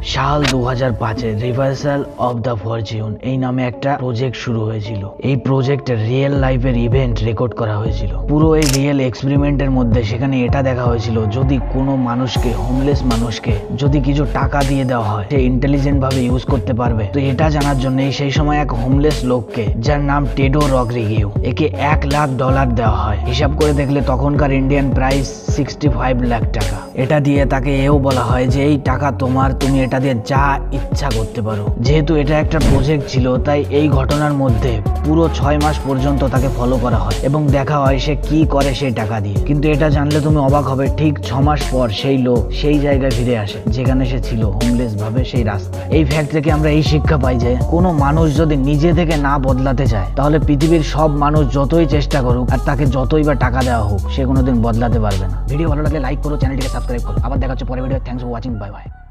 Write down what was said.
সাল 2005-এ reversal of the fortune এই নামে একটা প্রজেক্ট শুরু হয়েছিল। এই প্রজেক্টে রিয়েল লাইফের ইভেন্ট রেকর্ড করা হয়েছিল। পুরো এই রিয়েল এক্সপেরিমেন্টের মধ্যে সেখানে এটা দেখা হয়েছিল, যদি কোনো মানুষকে, হোমলেস মানুষকে যদি কিছু টাকা দিয়ে দেওয়া হয়, সে ইন্টেলিজেন্ট ভাবে ইউজ করতে পারবে। তো এটা জানার জন্য সেই সময় এক হোমলেস লোককে, যার নাম টেডো রড্রিগেজ, একে $1 লাখ দেওয়া হয়। হিসাব করে দেখলে তখনকার ইন্ডিয়ান প্রাইস 65 লাখ টাকা। এটা দিয়ে তাকে এও বলা হয় যে এই টাকা তোমার, তুমি এটা দিয়ে যা ইচ্ছা করতে পারো। যেহেতু এটা একটা প্রজেক্ট ছিল, তাই এই ঘটনার মধ্যে পুরো 6 মাস পর্যন্ত তাকে ফলো করা হয় এবং দেখা হয় সে কি করে সেই টাকা দিয়ে। কিন্তু এটা জানলে তুমি অবাক হবে, ঠিক 6 মাস পর সেই লোক সেই জায়গায় ফিরে আসে যেখানে সে ছিল, হোমলেস ভাবে সেই রাস্তায়। এই ফ্যাক্ট থেকে আমরা এই শিক্ষা পাই যে কোনো মানুষ যদি নিজে থেকে না বদলাতে চায়, তাহলে পৃথিবীর সব মানুষ যতই চেষ্টা করুক আর তাকে যতই বা টাকা দেওয়া হোক, সে কোনোদিন বদলাতে পারবে না। ভিডিও ভালো লাগলে লাইক করো, চ্যানেলটিকে সাবস্ক্রাইব করো। আবার দেখা হচ্ছে পরের video. Thanks for watching, bye by.